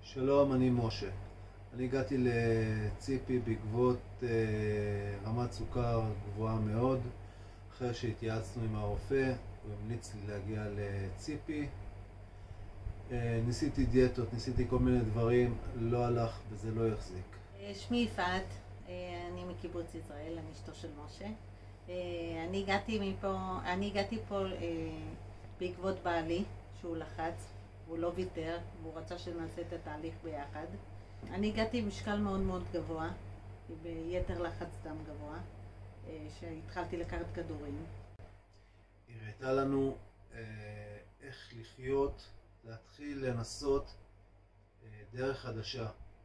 שלום, אני משה. אני הגעתי לציפי בעקבות רמת סוכר גבוהה מאוד. אחרי שהתייעצנו עם הרופא, הוא המליץ לי להגיע לציפי. ניסיתי דיאטות, ניסיתי כל מיני דברים, לא הלך וזה לא יחזיק. שמי יפעת, אני מקיבוץ ישראל, אני אשתו של משה. אני הגעתי פה בעקבות בעלי, שהוא לחץ, הוא לא ויתר, והוא רצה שנעשה את התהליך ביחד. אני הגעתי עם משקל מאוד מאוד גבוה, ביתר לחץ דם גבוה, שהתחלתי לקחת כדורים. היא הראתה לנו איך לחיות, להתחיל לנסות דרך חדשה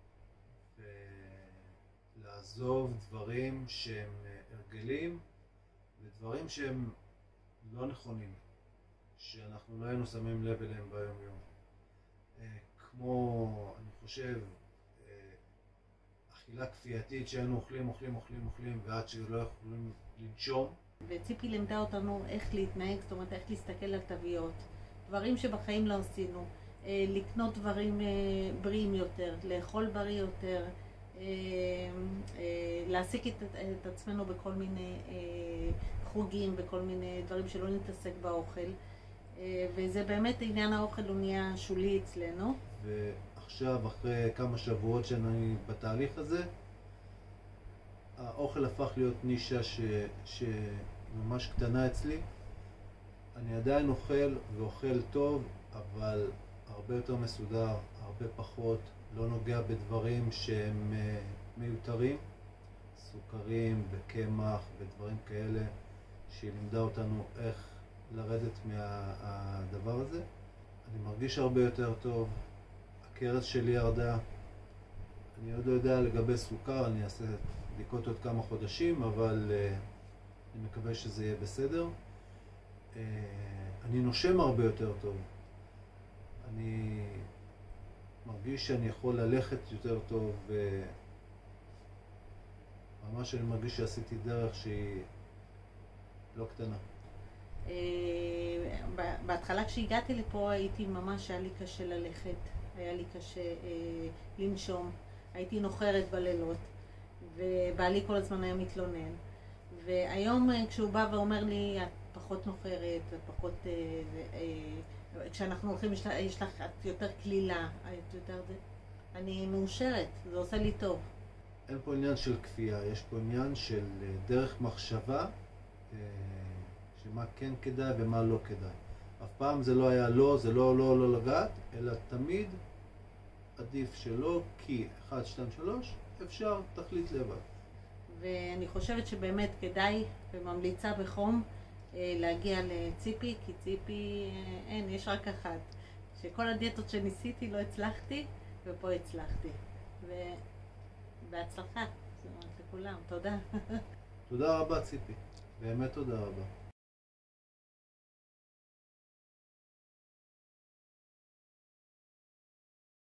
ולעזוב דברים שהם הרגלים ודברים שהם לא נכונים, שאנחנו לא היינו שמים לב אליהם ביום יום. כמו, אני חושב, אכילה כפייתית שהיינו אוכלים ועד שלא יכולים לנשום. וציפי לימדה אותנו איך להתנהג, זאת אומרת איך להסתכל על תוויות, דברים שבחיים לא עשינו, לקנות דברים בריאים יותר, לאכול בריא יותר, להעסיק את עצמנו בכל מיני חוגים, בכל מיני דברים שלא נתעסק באוכל. וזה באמת עניין האוכל הוא נהיה שולי אצלנו. ועכשיו, אחרי כמה שבועות שאני בתהליך הזה, האוכל הפך להיות נישה שממש קטנה אצלי. אני עדיין אוכל טוב, אבל הרבה יותר מסודר, הרבה פחות, לא נוגע בדברים שהם מיותרים, סוכרים וקמח ודברים כאלה, שהיא לימדה אותנו איך לרדת מהדבר הזה. אני מרגיש הרבה יותר טוב, הכרס שלי ירדה. אני עוד לא יודע לגבי סוכר, אני אעשה בדיקות עוד כמה חודשים, אבל אני מקווה שזה יהיה בסדר. אני נושם הרבה יותר טוב. אני מרגיש שאני יכול ללכת יותר טוב, וממש אני מרגיש שעשיתי דרך שהיא לא קטנה. בהתחלה כשהגעתי לפה היה לי קשה ללכת, היה לי קשה לנשום, הייתי נוחרת בלילות, ובעלי כל הזמן היה מתלונן. והיום כשהוא בא ואומר לי, את פחות נוחרת, פחות, כשאנחנו הולכים יש לך יותר כלילה, אני מאושרת, זה עושה לי טוב. אין פה עניין של כפייה, יש פה עניין של דרך מחשבה, שמה כן כדאי ומה לא כדאי. אף פעם זה לא היה זה לא לגעת, אלא תמיד עדיף שלא, כי 1, 2, 3 אפשר, תחליט לבד. ואני חושבת שבאמת כדאי וממליצה בחום להגיע לציפי, כי ציפי יש רק אחת. שכל הדיאטות שניסיתי לא הצלחתי, ופה הצלחתי. בהצלחה, זאת אומרת לכולם, תודה. תודה רבה ציפי, באמת תודה רבה.